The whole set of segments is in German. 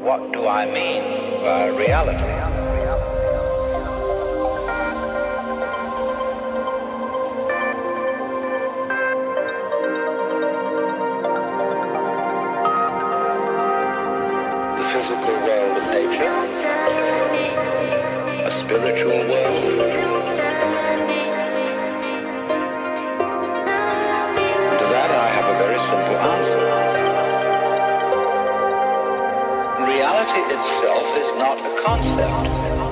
What do I mean by reality? The physical world of nature, a spiritual world. To that I have a very simple answer. Reality itself is not a concept.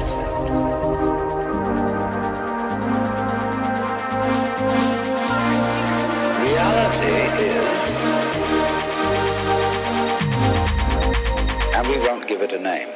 Reality is, and we won't give it a name.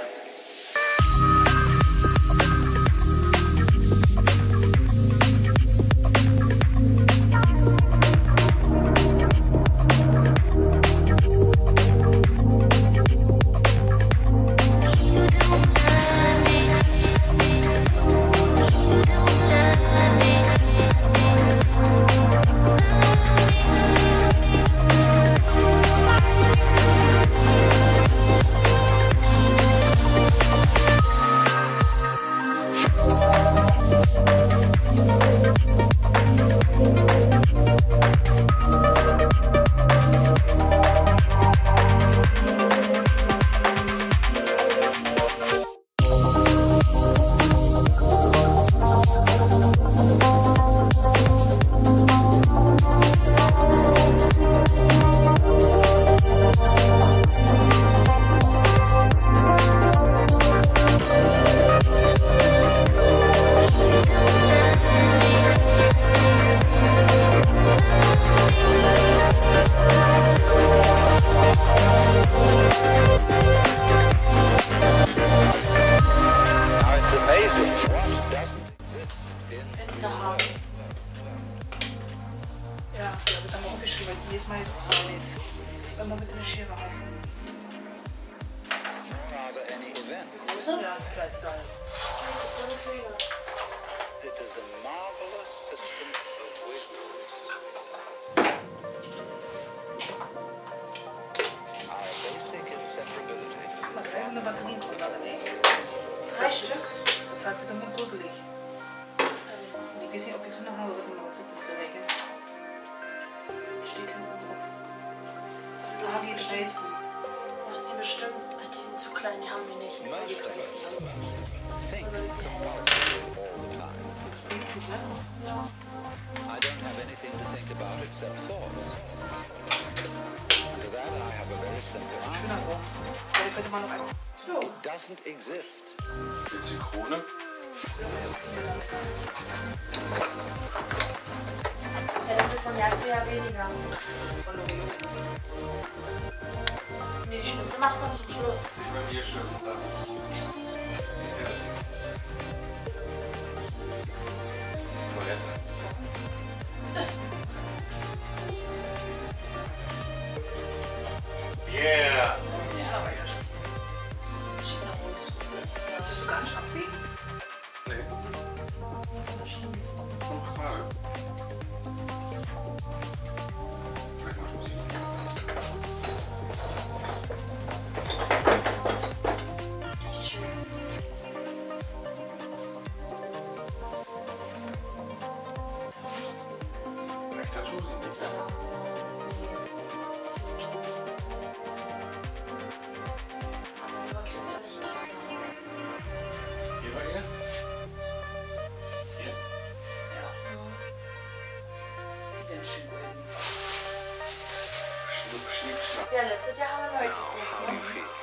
Ja, letztes Jahr haben wir heute geguckt.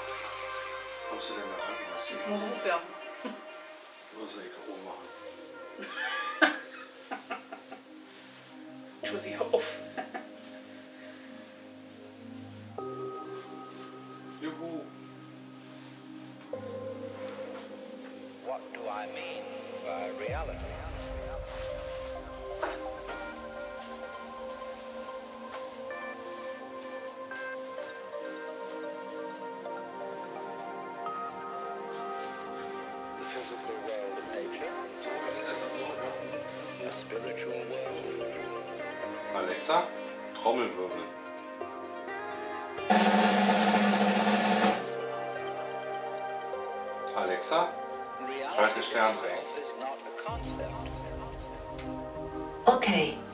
Kommst du denn da an? Ich muss hochwerfen. Du musst die oben machen. Ich tue sie auf. Juhu. What do I mean by reality? The physical world of nature, a spiritual world. Alexa, Trommelwirbel. Alexa, schalte Sternring. is not a concept. Okay.